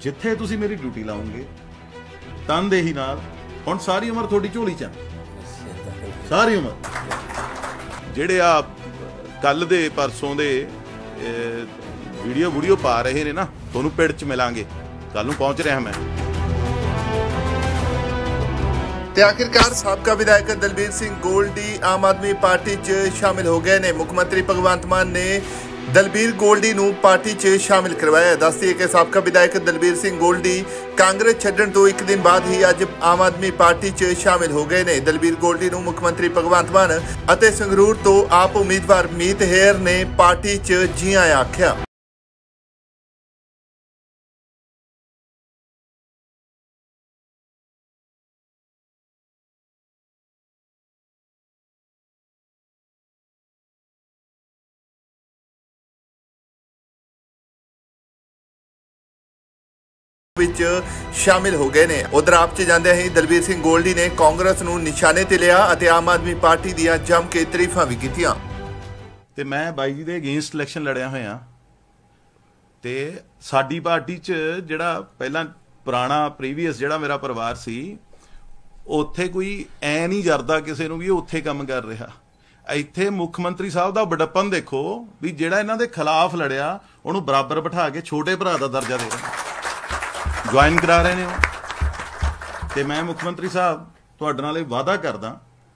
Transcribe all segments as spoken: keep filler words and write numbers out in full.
ਜਿੱਥੇ ਤੁਸੀਂ ਮੇਰੀ ਡਿਊਟੀ ਲਾਉਂਗੇ ਤਨਦੇਹੀ ਨਾਲ ਹੁਣ ਸਾਰੀ ਉਮਰ ਤੁਹਾਡੀ ਝੋਲੀ ਚ ਸਾਰੀ ਉਮਰ। ਜਿਹੜੇ ਆ ਕੱਲ ਦੇ ਪਰਸੋਂ ਦੇ ਵੀਡੀਓ ਵੀਡੀਓ ਪਾ ਰਹੇ ਨੇ ਨਾ, ਤੁਹਾਨੂੰ ਪਿੰਡ ਚ ਮਿਲਾਂਗੇ, ਕੱਲ ਨੂੰ ਪਹੁੰਚ ਰਿਹਾ ਮੈਂ। ਤੇ ਆਖਿਰਕਾਰ ਸਾਬਕਾ ਵਿਧਾਇਕ ਦਲਬੀਰ ਸਿੰਘ ਗੋਲਡੀ ਆਮ ਆਦਮੀ ਪਾਰਟੀ 'ਚ ਸ਼ਾਮਿਲ ਹੋ ਗਏ ਨੇ। ਮੁੱਖ ਮੰਤਰੀ ਭਗਵੰਤ ਮਾਨ ਨੇ ਦਲਬੀਰ ਗੋਲਡੀ ਨੂੰ ਪਾਰਟੀ 'ਚ ਸ਼ਾਮਿਲ ਕਰਵਾਇਆ। ਦੱਸਦੀਏ ਕਿ ਸਾਬਕਾ ਵਿਧਾਇਕ ਦਲਬੀਰ ਸਿੰਘ ਗੋਲਡੀ ਕਾਂਗਰਸ ਛੱਡਣ ਤੋਂ ਇੱਕ ਦਿਨ ਬਾਅਦ ਹੀ ਅੱਜ ਆਮ ਆਦਮੀ ਪਾਰਟੀ 'ਚ ਸ਼ਾਮਿਲ ਹੋ ਗਏ ਨੇ। ਦਲਬੀਰ ਗੋਲਡੀ ਨੂੰ ਮੁੱਖ ਮੰਤਰੀ ਭਗਵੰਤ ਮਾਨ ਅਤੇ ਸੰਗਰੂਰ ਤੋਂ ਆਪ ਉਮੀਦਵਾਰ ਮੀਤ ਹੇਅਰ ਨੇ ਪਾਰਟੀ 'ਚ ਜੀ ਆਇਆਂ ਆਖਿਆ। ਵਿੱਚ ਸ਼ਾਮਿਲ ਹੋ ਗਏ ਨੇ। ਉਧਰ ਆਪ 'ਚ ਜਾਂਦੇ ਹੀ ਦਲਬੀਰ ਸਿੰਘ ਗੋਲਡੀ ਨੇ ਕਾਂਗਰਸ ਨੂੰ ਨਿਸ਼ਾਨੇ ਤੇ ਲਿਆ ਅਤੇ ਆਮ ਆਦਮੀ ਪਾਰਟੀ ਦੀਆਂ ਜੰਮ ਕੇ ਤਾਰੀਫਾਂ ਵੀ ਕੀਤੀਆਂ। ਤੇ ਮੈਂ ਬਾਈ ਜੀ ਦੇ ਅਗੇਂਸਟ ਇਲੈਕਸ਼ਨ ਲੜਿਆ ਹੋਇਆ ਤੇ ਸਾਡੀ ਪਾਰਟੀ 'ਚ ਜਿਹੜਾ ਪਹਿਲਾਂ ਪੁਰਾਣਾ ਪ੍ਰੀਵੀਅਸ ਜਿਹੜਾ ਮੇਰਾ ਪਰਿਵਾਰ ਸੀ, ਉੱਥੇ ਕੋਈ ਐ ਨਹੀਂ ਜਰਦਾ ਕਿਸੇ ਨੂੰ ਵੀ ਉੱਥੇ ਕੰਮ ਕਰ ਰਿਹਾ। ਇੱਥੇ ਮੁੱਖ ਮੰਤਰੀ ਸਾਹਿਬ ਦਾ ਵਡੱਪਨ ਦੇਖੋ ਵੀ ਜਿਹੜਾ ਇਹਨਾਂ ਦੇ ਖਿਲਾਫ ਲੜਿਆ ਉਹਨੂੰ ਬਰਾਬਰ ਬਿਠਾ ਕੇ ਛੋਟੇ ਭਰਾ ਦਾ ਦਰਜਾ ਦੇ ਰਹੇ, ज्वाइन करा रहे ने। ते मैं मुख मंत्री साहब तुहाडे नाल वादा करदा,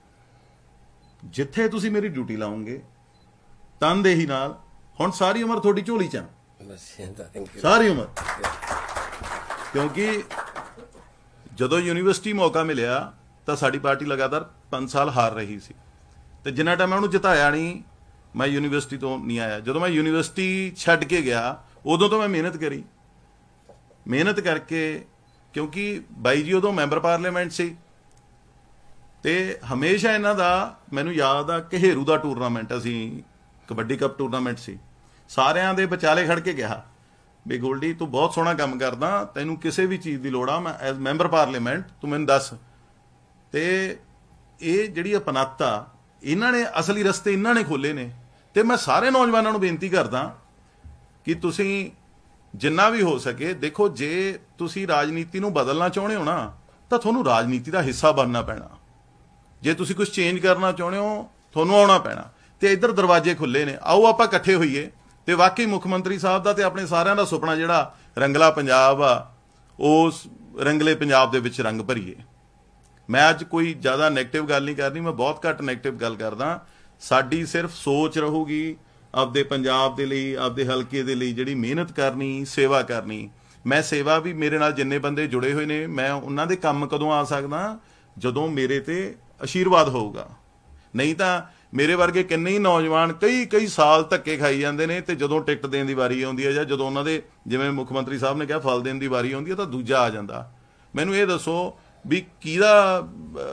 जिथे तुसी मेरी ड्यूटी लाओगे तनदेही नाल हुण सारी उम्र तुहाडी झोली च सारी उम्र। क्योंकि जदों यूनीवर्सिटी मौका मिलिया तो साडी पार्टी लगातार पांच साल हार रही सी ते जिन्ना टाइम मैं उहनूं जिताया नहीं, मैं यूनीवर्सिटी तो नहीं आया। जदों मैं यूनीवर्सिटी छड्ड के गया उदों तो मैं मेहनत करी ਮਿਹਨਤ ਕਰਕੇ, ਕਿਉਂਕਿ ਬਾਈ ਜੀ ਉਦੋਂ ਮੈਂਬਰ ਪਾਰਲੀਮੈਂਟ ਸੀ ਤੇ ਹਮੇਸ਼ਾ ਇਹਨਾਂ ਦਾ ਮੈਨੂੰ ਯਾਦ ਆ ਘੇਰੂ ਦਾ ਟੂਰਨਾਮੈਂਟ, ਅਸੀਂ ਕਬੱਡੀ ਕੱਪ ਟੂਰਨਾਮੈਂਟ ਸੀ, ਸਾਰਿਆਂ ਦੇ ਵਿਚਾਲੇ ਖੜ ਕੇ ਕਿਹਾ ਵੀ ਗੋਲਡੀ ਤੂੰ ਬਹੁਤ ਸੋਹਣਾ ਕੰਮ ਕਰਦਾ, ਤੈਨੂੰ ਕਿਸੇ ਵੀ ਚੀਜ਼ ਦੀ ਲੋੜ ਆ, ਮੈਂ ਐਜ਼ ਮੈਂਬਰ ਪਾਰਲੀਮੈਂਟ ਤੂੰ ਮੈਨੂੰ ਦੱਸ। ਤੇ ਇਹ ਜਿਹੜੀ ਅਪਣੱਤਾ ਇਹਨਾਂ ਨੇ, ਅਸਲੀ ਰਸਤੇ ਇਹਨਾਂ ਨੇ ਖੋਲੇ ਨੇ। ਤੇ ਮੈਂ ਸਾਰੇ ਨੌਜਵਾਨਾਂ ਨੂੰ ਬੇਨਤੀ ਕਰਦਾ ਕਿ ਤੁਸੀਂ ਜਿੰਨਾ ਵੀ ਹੋ ਸਕੇ ਦੇਖੋ, ਜੇ ਤੁਸੀਂ ਰਾਜਨੀਤੀ ਨੂੰ ਬਦਲਣਾ ਚਾਹੁੰਦੇ ਹੋ ਨਾ ਤਾਂ ਤੁਹਾਨੂੰ ਰਾਜਨੀਤੀ ਦਾ ਹਿੱਸਾ ਬਣਨਾ ਪੈਣਾ। ਜੇ ਤੁਸੀਂ ਕੁਝ ਚੇਂਜ ਕਰਨਾ ਚਾਹੁੰਦੇ ਹੋ ਤੁਹਾਨੂੰ ਆਉਣਾ ਪੈਣਾ। ਤੇ ਇੱਧਰ ਦਰਵਾਜ਼ੇ ਖੁੱਲੇ ਨੇ, ਆਓ ਆਪਾਂ ਇਕੱਠੇ ਹੋਈਏ ਤੇ ਵਾਕਈ ਮੁੱਖ ਮੰਤਰੀ ਸਾਹਿਬ ਦਾ ਤੇ ਆਪਣੇ ਸਾਰਿਆਂ ਦਾ ਸੁਪਨਾ ਜਿਹੜਾ ਰੰਗਲਾ ਪੰਜਾਬ ਆ, ਉਸ ਰੰਗਲੇ ਪੰਜਾਬ ਦੇ ਵਿੱਚ ਰੰਗ ਭਰੀਏ। ਮੈਂ ਅੱਜ ਕੋਈ ਜ਼ਿਆਦਾ ਨੈਗੇਟਿਵ ਗੱਲ ਨਹੀਂ ਕਰਨੀ, ਮੈਂ ਬਹੁਤ ਘੱਟ ਨੈਗੇਟਿਵ ਗੱਲ ਕਰਦਾ। ਸਾਡੀ ਸਿਰਫ ਸੋਚ ਰਹੂਗੀ ਆਪਦੇ ਪੰਜਾਬ ਦੇ ਲਈ, ਆਪਦੇ ਹਲਕੇ ਦੇ ਲਈ ਜਿਹੜੀ ਮਿਹਨਤ ਕਰਨੀ, ਸੇਵਾ ਕਰਨੀ। ਮੈਂ ਸੇਵਾ ਵੀ, ਮੇਰੇ ਨਾਲ ਜਿੰਨੇ ਬੰਦੇ ਜੁੜੇ ਹੋਏ ਨੇ, ਮੈਂ ਉਹਨਾਂ ਦੇ ਕੰਮ ਕਦੋਂ ਆ ਸਕਦਾ ਜਦੋਂ ਮੇਰੇ ਤੇ ਆਸ਼ੀਰਵਾਦ ਹੋਊਗਾ। ਨਹੀਂ ਤਾਂ ਮੇਰੇ ਵਰਗੇ ਕਿੰਨੇ ਹੀ ਨੌਜਵਾਨ ਕਈ ਕਈ ਸਾਲ ਧੱਕੇ ਖਾਈ ਜਾਂਦੇ ਨੇ ਤੇ ਜਦੋਂ ਟਿਕਟ ਦੇਣ ਦੀ ਵਾਰੀ ਆਉਂਦੀ ਹੈ ਜਾਂ ਜਦੋਂ ਉਹਨਾਂ ਦੇ, ਜਿਵੇਂ ਮੁੱਖ ਮੰਤਰੀ ਸਾਹਿਬ ਨੇ ਕਿਹਾ, ਫਲ ਦੇਣ ਦੀ ਵਾਰੀ ਆਉਂਦੀ ਹੈ ਤਾਂ ਦੂਜਾ ਆ ਜਾਂਦਾ। ਮੈਨੂੰ ਇਹ ਦੱਸੋ ਵੀ ਕਿਹਦਾ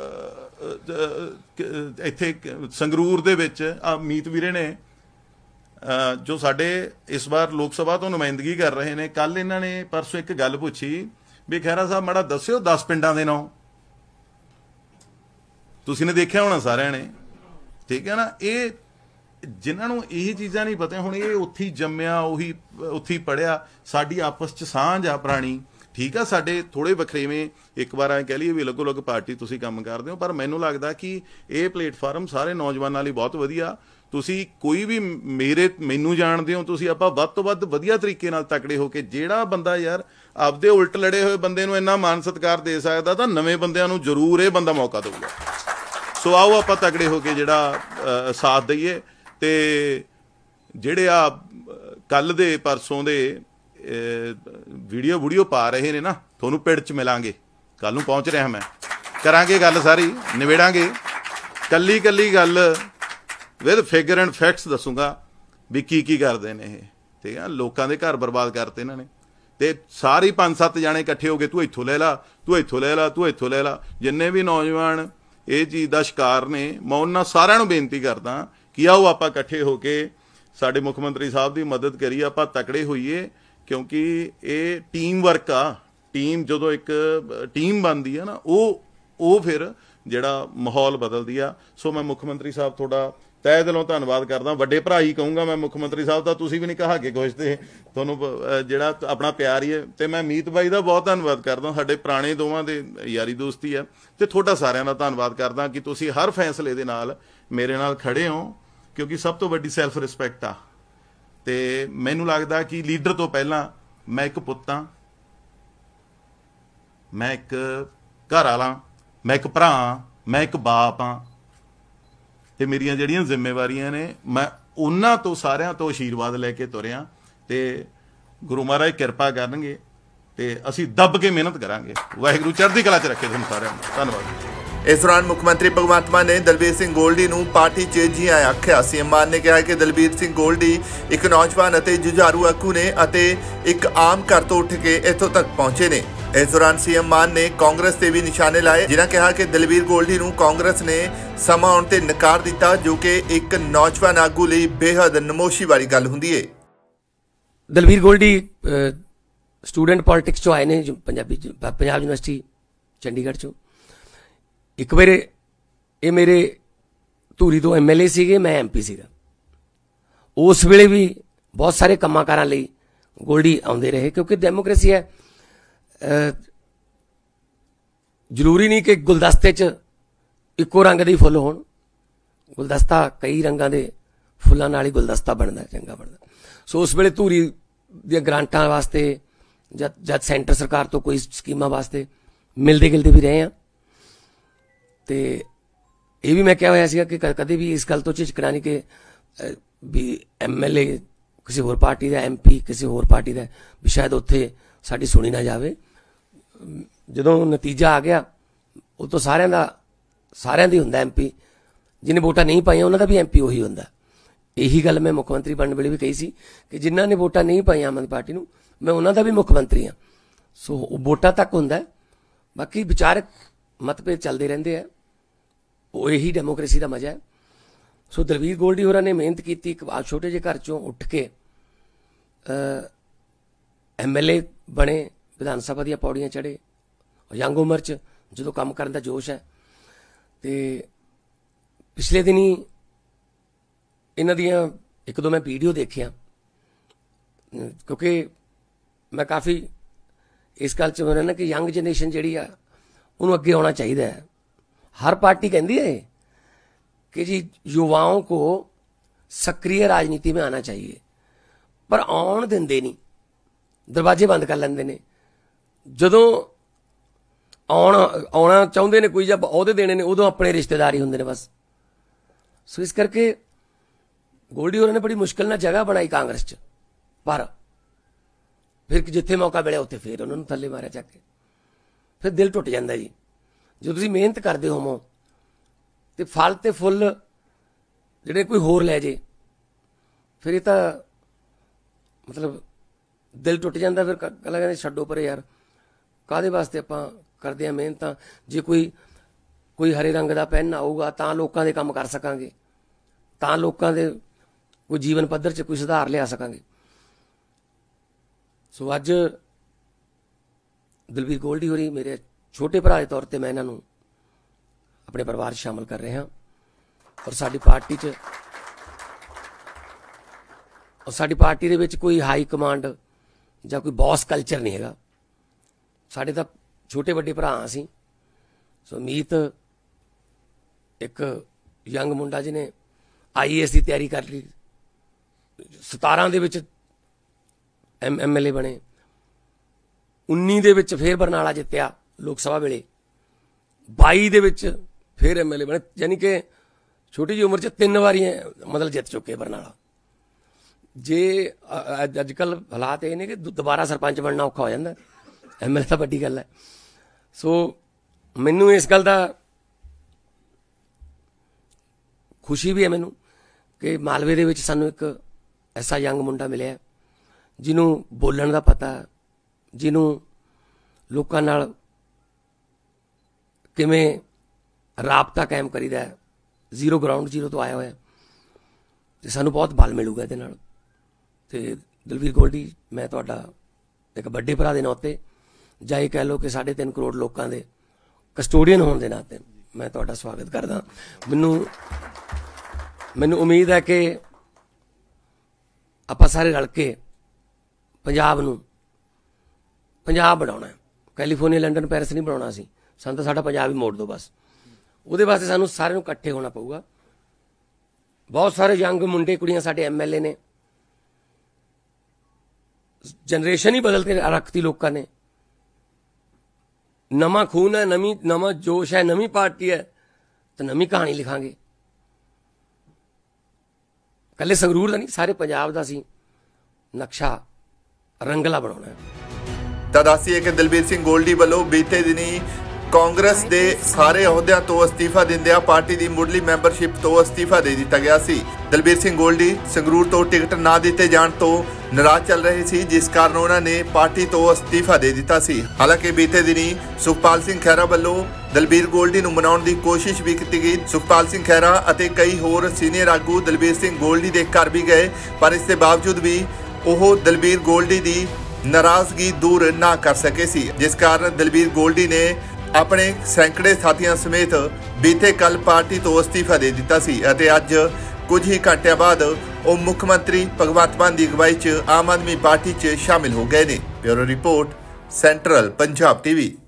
ਇੱਥੇ ਸੰਗਰੂਰ ਦੇ ਵਿੱਚ ਆ ਮੀਤ ਵੀਰੇ ਨੇ ਜੋ ਸਾਡੇ ਇਸ ਵਾਰ ਲੋਕ ਸਭਾ ਤੋਂ ਨੁਮਾਇੰਦਗੀ ਕਰ ਰਹੇ ਨੇ, ਕੱਲ ਇਹਨਾਂ ਨੇ ਪਰਸੋਂ ਇੱਕ ਗੱਲ ਪੁੱਛੀ ਵੀ ਖਹਿਰਾ ਸਾਹਿਬ ਮਾੜਾ ਦੱਸਿਓ ਦਸ ਪਿੰਡਾਂ ਦੇ ਨਾਂ। ਤੁਸੀਂ ਨੇ ਦੇਖਿਆ ਹੋਣਾ ਸਾਰਿਆਂ ਨੇ, ਠੀਕ ਹੈ ਨਾ। ਇਹ ਜਿਨ੍ਹਾਂ ਨੂੰ ਇਹ ਚੀਜ਼ਾਂ ਨਹੀਂ ਪਤਾ, ਹੁਣ ਇਹ ਉੱਥੇ ਹੀ ਜੰਮਿਆ, ਉਹੀ ਉੱਥੇ ਹੀ ਪੜ੍ਹਿਆ। ਸਾਡੀ ਆਪਸ 'ਚ ਸਾਂਝ ਆ ਪੁਰਾਣੀ, ਠੀਕ ਆ। ਸਾਡੇ ਥੋੜ੍ਹੇ ਵੱਖਰੇਵੇਂ, ਇੱਕ ਵਾਰ ਐਂ ਕਹਿ ਲਈਏ ਵੀ ਅਲੱਗੋ ਅਲੱਗ ਪਾਰਟੀ ਤੁਸੀਂ ਕੰਮ ਕਰਦੇ ਹੋ, ਪਰ ਮੈਨੂੰ ਲੱਗਦਾ ਕਿ ਇਹ ਪਲੇਟਫਾਰਮ ਸਾਰੇ ਨੌਜਵਾਨਾਂ ਲਈ ਬਹੁਤ ਵਧੀਆ। ਤੁਸੀਂ ਕੋਈ ਵੀ ਮੇਰੇ ਮੈਨੂੰ ਜਾਣਦੇ ਹੋ, ਤੁਸੀਂ ਆਪਾਂ ਵੱਧ ਤੋਂ ਵੱਧ ਵਧੀਆ ਤਰੀਕੇ ਨਾਲ ਤਕੜੇ ਹੋ ਕੇ, ਜਿਹੜਾ ਬੰਦਾ ਯਾਰ ਆਪਦੇ ਉਲਟ ਲੜੇ ਹੋਏ ਬੰਦੇ ਨੂੰ ਇੰਨਾ ਮਾਨ ਸਤਿਕਾਰ ਦੇ ਸਕਦਾ ਤਾਂ ਨਵੇਂ ਬੰਦਿਆਂ ਨੂੰ ਜ਼ਰੂਰ ਇਹ ਬੰਦਾ ਮੌਕਾ ਦੇਊਗਾ। ਸੋ ਆਓ ਆਪਾਂ ਤਕੜੇ ਹੋ ਕੇ ਜਿਹੜਾ ਸਾਥ ਦਈਏ। ਤੇ ਜਿਹੜੇ ਆ ਕੱਲ ਦੇ ਪਰਸੋਂ ਦੇ ਵੀਡੀਓ ਵੀਡੀਓ ਪਾ ਰਹੇ ਨੇ ਨਾ, ਤੁਹਾਨੂੰ ਪਿੰਡ 'ਚ ਮਿਲਾਂਗੇ, ਕੱਲ ਨੂੰ ਪਹੁੰਚ ਰਿਹਾ ਮੈਂ, ਕਰਾਂਗੇ ਗੱਲ ਸਾਰੀ, ਨਿਬੇੜਾਂਗੇ ਕੱਲੀ ਕੱਲੀ ਗੱਲ ਵਿਦ ਫਿਗਰ ਐਂਡ ਫੈਕਟਸ ਦੱਸੂਗਾ ਵੀ ਕੀ ਕੀ ਕਰਦੇ ਨੇ ਇਹ, ਠੀਕ ਆ। ਲੋਕਾਂ ਦੇ ਘਰ ਬਰਬਾਦ ਕਰਤੇ ਇਹਨਾਂ ਨੇ ਤੇ ਸਾਰੇ ਪੰਜ ਸੱਤ ਜਾਣੇ ਇਕੱਠੇ ਹੋ ਗਏ, ਤੂੰ ਇੱਥੋਂ ਲੈ ਲਾ, ਤੂੰ ਇੱਥੋਂ ਲੈ ਲਾ, ਤੂੰ ਇੱਥੋਂ ਲੈ ਲਾ। ਜਿੰਨੇ ਵੀ ਨੌਜਵਾਨ ਇਹ ਚੀਜ਼ ਦਾ ਸ਼ਿਕਾਰ ਨੇ, ਮੈਂ ਉਹਨਾਂ ਸਾਰਿਆਂ ਨੂੰ ਬੇਨਤੀ ਕਰਦਾ ਕਿ ਆਓ ਆਪਾਂ ਇਕੱਠੇ ਹੋ ਕੇ ਸਾਡੇ ਮੁੱਖ ਮੰਤਰੀ ਸਾਹਿਬ ਦੀ ਮਦਦ ਕਰੀਏ, ਆਪਾਂ ਤਕੜੇ ਹੋਈਏ। ਕਿਉਂਕਿ ਇਹ ਟੀਮ ਵਰਕ ਆ। ਟੀਮ ਜਦੋਂ ਇੱਕ ਟੀਮ ਬਣਦੀ ਆ ਨਾ, ਉਹ ਉਹ ਫਿਰ ਜਿਹੜਾ ਮਾਹੌਲ ਬਦਲਦੀ ਆ। ਸੋ ਮੈਂ ਮੁੱਖ ਮੰਤਰੀ ਸਾਹਿਬ ਤੁਹਾਡਾ ਤਹਿ ਦਿਲੋਂ ਧੰਨਵਾਦ ਕਰਦਾ। ਵੱਡੇ ਭਰਾ ਹੀ ਕਹੂੰਗਾ ਮੈਂ ਮੁੱਖ ਮੰਤਰੀ ਸਾਹਿਬ ਦਾ, ਤੁਸੀਂ ਵੀ ਨਹੀਂ ਕਹਾ ਕੇ ਕੁਛ, ਤੇ ਤੁਹਾਨੂੰ ਜਿਹੜਾ ਆਪਣਾ ਪਿਆਰ ਹੀ ਹੈ। ਤੇ ਮੈਂ ਮੀਤ ਬਾਈ ਦਾ ਬਹੁਤ ਧੰਨਵਾਦ ਕਰਦਾ, ਸਾਡੇ ਪੁਰਾਣੇ ਦੋਵਾਂ ਦੇ ਯਾਰੀ ਦੋਸਤੀ ਹੈ। ਤੇ ਤੁਹਾਡਾ ਸਾਰਿਆਂ ਦਾ ਧੰਨਵਾਦ ਕਰਦਾ ਕਿ ਤੁਸੀਂ ਹਰ ਫੈਸਲੇ ਦੇ ਨਾਲ ਮੇਰੇ ਨਾਲ ਖੜੇ ਹੋ, ਕਿਉਂਕਿ ਸਭ ਤੋਂ ਵੱਡੀ ਸੈਲਫ ਰਿਸਪੈਕਟ ਆ। ਤੇ ਮੈਨੂੰ ਲੱਗਦਾ ਕਿ ਲੀਡਰ ਤੋਂ ਪਹਿਲਾਂ ਮੈਂ ਇੱਕ ਪੁੱਤ ਹਾਂ, ਮੈਂ ਇੱਕ ਘਰ ਵਾਲਾ, ਮੈਂ ਇੱਕ ਭਰਾ ਹਾਂ, ਮੈਂ ਇੱਕ ਬਾਪ ਹਾਂ। ਤੇ ਮੇਰੀਆਂ ਜਿਹੜੀਆਂ ਜ਼ਿੰਮੇਵਾਰੀਆਂ ਨੇ ਮੈਂ ਉਹਨਾਂ ਤੋਂ ਸਾਰਿਆਂ ਤੋਂ ਆਸ਼ੀਰਵਾਦ ਲੈ ਕੇ ਤੁਰਿਆ। ਤੇ ਗੁਰੂ ਮਹਾਰਾਜ ਕਿਰਪਾ ਕਰਨਗੇ ਤੇ ਅਸੀਂ ਦੱਬ ਕੇ ਮਿਹਨਤ ਕਰਾਂਗੇ। ਵਾਹਿਗੁਰੂ ਚੜ੍ਹਦੀ ਕਲਾ 'ਚ ਰੱਖੇ ਤੁਹਾਨੂੰ ਸਾਰਿਆਂ ਨੂੰ। ਧੰਨਵਾਦ। ਇਸ ਦੌਰਾਨ ਮੁੱਖ ਮੰਤਰੀ ਭਗਵੰਤ ਮਾਨ ਨੇ ਦਲਬੀਰ ਸਿੰਘ ਗੋਲਡੀ ਨੂੰ ਪਾਰਟੀ 'ਚ ਜੀ ਆਇਆਂ ਆਖਿਆ। ਸੀਐਮ ਮਾਨ ਨੇ ਕਿਹਾ ਕਿ ਦਲਬੀਰ ਸਿੰਘ ਗੋਲਡੀ ਇੱਕ ਨੌਜਵਾਨ ਅਤੇ ਜੁਝਾਰੂ ਆਗੂ ਨੇ ਅਤੇ ਇੱਕ ਆਮ ਘਰ ਤੋਂ ਉੱਠ ਕੇ ਇੱਥੋਂ ਤੱਕ ਪਹੁੰਚੇ ਨੇ। ਇਸ ਦੌਰਾਨ ਸੀਐਮ ਮਾਨ ਨੇ ਕਾਂਗਰਸ ਤੇ ਵੀ ਨਿਸ਼ਾਨੇ ਲਾਏ, ਜਿਨ੍ਹਾਂ ਕਿਹਾ ਕਿ ਦਲਬੀਰ ਗੋਲਡੀ ਨੂੰ ਕਾਂਗਰਸ ਨੇ ਸਮਾਂ ਆਉਣ ਤੇ ਨਕਾਰ ਦਿੱਤਾ, ਜੋ ਕਿ ਇੱਕ ਨੌਜਵਾਨ ਆਗੂ ਲਈ ਬੇਹੱਦ ਨਮੋਸ਼ੀ ਵਾਲੀ ਗੱਲ ਹੁੰਦੀ ਹੈ। ਦਲਬੀਰ ਗੋਲਡੀ ਸਟੂਡੈਂਟ ਪੋਲਿਟਿਕਸ 'ਚੋਂ ਆਏ ਨੇ, ਪੰਜਾਬੀ ਪੰਜਾਬ ਯੂਨੀਵਰਸਿਟੀ ਚੰਡੀਗੜ੍ਹ 'ਚੋਂ। ਇੱਕ ਵਾਰ ਇਹ ਮੇਰੇ ਧੂਰੀ ਤੋਂ ਐਮ ਐਲ ਏ ਸੀਗੇ, ਮੈਂ ਐਮ ਪੀ ਸੀਗਾ। ਉਸ ਵੇਲੇ ਵੀ ਬਹੁਤ ਸਾਰੇ ਕੰਮਾਂ ਕਾਰਾਂ ਲਈ ਗੋਲਡੀ ਆਉਂਦੇ ਰਹੇ, ਕਿਉਂਕਿ ਡੈਮੋਕ੍ਰੇਸੀ ਹੈ। ਜ਼ਰੂਰੀ ਨਹੀਂ ਕਿ ਗੁਲਦਸਤੇ 'ਚ ਇੱਕੋ ਰੰਗ ਦੇ ਫੁੱਲ ਹੋਣ, ਗੁਲਦਸਤਾ ਕਈ ਰੰਗਾਂ ਦੇ ਫੁੱਲਾਂ ਨਾਲ ਹੀ ਗੁਲਦਸਤਾ ਬਣਦਾ, ਚੰਗਾ ਬਣਦਾ। ਸੋ ਉਸ ਵੇਲੇ ਧੂਰੀ ਦੀਆਂ ਗ੍ਰਾਂਟਾਂ ਵਾਸਤੇ ਜਦ ਜਦ ਸੈਂਟਰ ਸਰਕਾਰ ਤੋਂ ਕੋਈ ਸਕੀਮਾਂ ਵਾਸਤੇ ਮਿਲਦੇ ਗਿਲਦੇ ਵੀ ਰਹੇ ਹਾਂ। ਤੇ ਇਹ ਵੀ ਮੈਂ ਕਿਹਾ ਹੋਇਆ ਸੀਗਾ ਕਿ ਕਦੇ ਵੀ ਇਸ ਗੱਲ ਤੋਂ ਝਿਜਕਣਾ ਨਹੀਂ ਕਿ ਵੀ ਐਮ ਐਲ ਏ ਕਿਸੇ ਹੋਰ ਪਾਰਟੀ ਦਾ, ਐਮ ਪੀ ਕਿਸੇ ਹੋਰ ਪਾਰਟੀ ਦਾ, ਵੀ ਸ਼ਾਇਦ ਉੱਥੇ ਸਾਡੀ ਸੁਣੀ ਨਾ ਜਾਵੇ। ਜਦੋਂ ਨਤੀਜਾ ਆ ਗਿਆ ਉਹ ਤੋਂ ਸਾਰਿਆਂ ਦਾ ਸਾਰਿਆਂ ਦੀ ਹੁੰਦਾ, ਐਮ ਪੀ ਜਿਹਨੇ ਵੋਟਾਂ ਨਹੀਂ ਪਾਈਆਂ ਉਹਨਾਂ ਦਾ ਵੀ ਐਮ ਪੀ ਉਹੀ ਹੁੰਦਾ। ਇਹੀ ਗੱਲ ਮੈਂ ਮੁੱਖ ਮੰਤਰੀ ਬਣਨ ਵੇਲੇ ਵੀ ਕਹੀ ਸੀ ਕਿ ਜਿਨ੍ਹਾਂ ਨੇ ਵੋਟਾਂ ਨਹੀਂ ਪਾਈਆਂ ਆਮ ਆਦਮੀ ਪਾਰਟੀ ਨੂੰ, ਮੈਂ ਉਹਨਾਂ ਦਾ ਵੀ ਮੁੱਖ ਮੰਤਰੀ ਹਾਂ। ਸੋ ਉਹ ਵੋਟਾਂ ਤੱਕ ਹੁੰਦਾ, ਬਾਕੀ ਵਿਚਾਰਕ ਮਤਭੇਦ ਚੱਲਦੇ ਰਹਿੰਦੇ ਆ, ਉਹ ਇਹੀ ਡੈਮੋਕ੍ਰੇਸੀ ਦਾ ਮਜ਼ਾ ਹੈ। ਸੋ ਦਲਬੀਰ ਗੋਲਡੀ ਹੋਰਾਂ ਨੇ ਮਿਹਨਤ ਕੀਤੀ, ਇੱਕ ਛੋਟੇ ਜਿਹੇ ਘਰ ਚੋਂ ਉੱਠ ਕੇ ਐਮ ਐਲ ਏ ਬਣੇ, ਵਿਧਾਨ ਸਭਾ ਦੀਆਂ ਪੌੜੀਆਂ ਚੜ੍ਹੇ, ਯੰਗ ਉਮਰ 'ਚ ਜਦੋਂ ਕੰਮ ਕਰਨ ਦਾ ਜੋਸ਼ ਹੈ। ਤੇ ਪਿਛਲੇ ਦਿਨੀ ਇਹਨਾਂ ਦੀਆਂ ਇੱਕ ਦੋ ਮੈਂ ਵੀਡੀਓ ਦੇਖਿਆ, ਕਿਉਂਕਿ ਮੈਂ ਕਾਫੀ ਇਸ ਗੱਲ 'ਚ ਮੈਂ ਰਹਿਣਾ ਕਿ ਯੰਗ ਜਨਰੇਸ਼ਨ ਜਿਹੜੀ ਆ ਉਹਨੂੰ ਅੱਗੇ ਆਉਣਾ ਚਾਹੀਦਾ ਹੈ। हर पार्टी कहती है कि जी युवाओं को सक्रिय राजनीति में आना चाहिए, पर आउण दिंदे नहीं, दरवाजे बंद कर लेंदे ने। जदों आउण आउणा चाहुंदे ने कोई, जब अहुदे देने ने उदों अपने रिश्तेदार ही हुंदे ने बस। सो इस करके गोल्डी होरां ने बड़ी मुश्किल नाल जगह बनाई कांग्रेस च, पर फिर जिथे मौका मिलिया उत्थे फिर उन्हां नूं थल्ले मारिया चक के, फिर दिल टुट जांदा जी। जो तुसीं मेहनत करते होवो तो फल तो फुल जिहड़े कोई होर लै जे, फिर ये मतलब दिल टुट जाता। फिर कहला कहते छड्डो परे यार, काहदे वास्ते आपां करदे आ मेहनत। जे कोई कोई हरे रंग का पेन आऊगा तां लोकां दे काम कर सकांगे, तां लोकां दे कोई जीवन पद्धर च कोई सुधार लिया सकांगे। सो अज दलबीर गोल्डी होरी मेरे छोटे भरा के तौर पर मैं इन्हों अपने परिवार शामिल कर रहा, और साडी पार्टी च और साडी पार्टी दे विच कोई हाई कमांड जां कोई बॉस कल्चर नहीं हैगा। साडे तां छोटे वड्डे भरा असीं। सो मीत एक यंग मुंडा जिन्हें आई ए एस की तैयारी कर ली, सतारां दे विच एम एम एल ए बने, उन्नी दे विच फिर बरनाला जित्तिया लोक सभा वेले, बाई दे विच फिर एम एल ए बने, यानी कि छोटी जी उम्र च तीन वारी मतलब जित चुके बरनाला। जे अजकल हालात ये ने कि दोबारा सरपंच बनना औखा हो जाता, एम एल ए तो वड्डी गल है। सो मैनू इस गल का खुशी भी है मैनू कि मालवे दे विच सानू एक ऐसा यंग मुंडा मिलिया जिन्हों बोलण का पता, जिन्हों लोकां नाल किवें राबता कायम करीदा है, जीरो ग्राउंड जीरो तो आया होया, ते सानू बहुत बल मिलूगा इहदे नाल। ते दलबीर गोल्डी मैं तुहाडा एक बड़े भरा दे नाते जां ये कह लो कि साढ़े तीन करोड़ लोगों के कस्टोडियन होने के नाते मैं तुहाडा स्वागत करदा। मैनू ਮੈਨੂੰ ਉਮੀਦ ਹੈ ਕਿ ਆਪਾਂ ਸਾਰੇ ਰਲ ਕੇ ਪੰਜਾਬ ਨੂੰ ਪੰਜਾਬ ਬਣਾਉਣਾ ਹੈ। ਕੈਲੀਫੋਰਨੀਆ, ਲੰਡਨ, ਪੈਰਿਸ ਨਹੀਂ ਬਣਾਉਣਾ ਸੀ, ਸਾਨੂੰ ਤਾਂ ਸਾਡਾ ਪੰਜਾਬ ਹੀ ਮੋੜ ਦਿਓ ਬਸ। ਉਹਦੇ ਵਾਸਤੇ ਸਾਨੂੰ ਸਾਰਿਆਂ ਨੂੰ ਇਕੱਠੇ ਹੋਣਾ ਪਊਗਾ। ਬਹੁਤ ਸਾਰੇ ਯੰਗ ਮੁੰਡੇ ਕੁੜੀਆਂ ਸਾਡੇ ਐਮ ਐਲ ਏ ਨੇ, ਜਨਰੇਸ਼ਨ ਹੀ ਬਦਲ ਕੇ ਰੱਖਤੀ ਲੋਕਾਂ ਨੇ। ਨਵਾਂ ਖੂਨ ਹੈ, ਨਵੀਂ ਨਵਾਂ ਜੋਸ਼ ਹੈ, ਨਵੀਂ ਪਾਰਟੀ ਹੈ, ਤਾਂ ਨਵੀਂ ਕਹਾਣੀ ਲਿਖਾਂਗੇ। ਕੱਲੇ ਸੰਗਰੂਰ ਦਾ ਨਹੀਂ, ਸਾਰੇ ਪੰਜਾਬ ਦਾ ਅਸੀਂ ਨਕਸ਼ਾ ਰੰਗਲਾ ਬਣਾਉਣਾ ਹੈ। ਤਾਂ ਦੱਸੀਏ ਕਿ ਦਲਬੀਰ ਸਿੰਘ ਗੋਲਡੀ ਵੱਲੋਂ ਬੀਤੇ ਦਿਨੀ ਕਾਂਗਰਸ ਦੇ ਸਾਰੇ ਅਹੁਦਿਆਂ ਤੋਂ ਅਸਤੀਫਾ ਦਿੰਦਿਆਂ ਪਾਰਟੀ ਦੀ ਮੁੱਢਲੀ ਮੈਂਬਰਸ਼ਿਪ ਤੋਂ ਅਸਤੀਫਾ ਦੇ ਦਿੱਤਾ ਗਿਆ ਸੀ। ਦਲਬੀਰ ਸਿੰਘ ਗੋਲਡੀ ਸੰਗਰੂਰ ਤੋਂ ਟਿਕਟ ਨਾ ਦਿੱਤੇ ਜਾਣ ਤੋਂ ਨਾਰਾਜ਼ ਚੱਲ ਰਹੇ ਸੀ, ਜਿਸ ਕਾਰਨ ਉਹਨਾਂ ਨੇ ਪਾਰਟੀ ਤੋਂ ਅਸਤੀਫਾ ਦੇ ਦਿੱਤਾ ਸੀ। ਹਾਲਾਂਕਿ ਬੀਤੇ ਦਿਨੀ ਸੁਖਪਾਲ ਸਿੰਘ ਖਹਿਰਾ ਵੱਲੋਂ ਦਲਬੀਰ ਗੋਲਡੀ ਨੂੰ ਮਨਾਉਣ ਦੀ ਕੋਸ਼ਿਸ਼ ਵੀ ਕੀਤੀ ਗਈ। ਸੁਖਪਾਲ ਸਿੰਘ ਖਹਿਰਾ ਅਤੇ ਕਈ ਹੋਰ ਸੀਨੀਅਰ ਆਗੂ ਦਲਬੀਰ ਸਿੰਘ ਗੋਲਡੀ ਦੇ ਘਰ ਵੀ ਗਏ, ਪਰ ਇਸ ਦੇ ਬਾਵਜੂਦ ਵੀ ਉਹ ਦਲਬੀਰ ਗੋਲਡੀ ਦੀ ਨਾਰਾਜ਼ਗੀ ਦੂਰ ਨਾ ਕਰ ਸਕੇ ਸੀ, ਜਿਸ ਕਾਰਨ ਦਲਬੀਰ ਗੋਲਡੀ ਨੇ ਆਪਣੇ ਸੈਂਕੜੇ ਸਾਥੀਆਂ ਸਮੇਤ ਬੀਤੇ ਕੱਲ ਪਾਰਟੀ ਤੋਂ ਅਸਤੀਫਾ ਦੇ ਦਿੱਤਾ ਸੀ ਅਤੇ ਅੱਜ ਕੁਝ ਹੀ ਘੰਟਿਆਂ ਬਾਅਦ ਉਹ ਮੁੱਖ ਮੰਤਰੀ ਭਗਵੰਤ ਮਾਨ ਦੀ ਅਗਵਾਈ 'ਚ ਆਮ ਆਦਮੀ ਪਾਰਟੀ 'ਚ ਸ਼ਾਮਿਲ ਹੋ ਗਏ ਨੇ। Bureau report, central Punjab TV.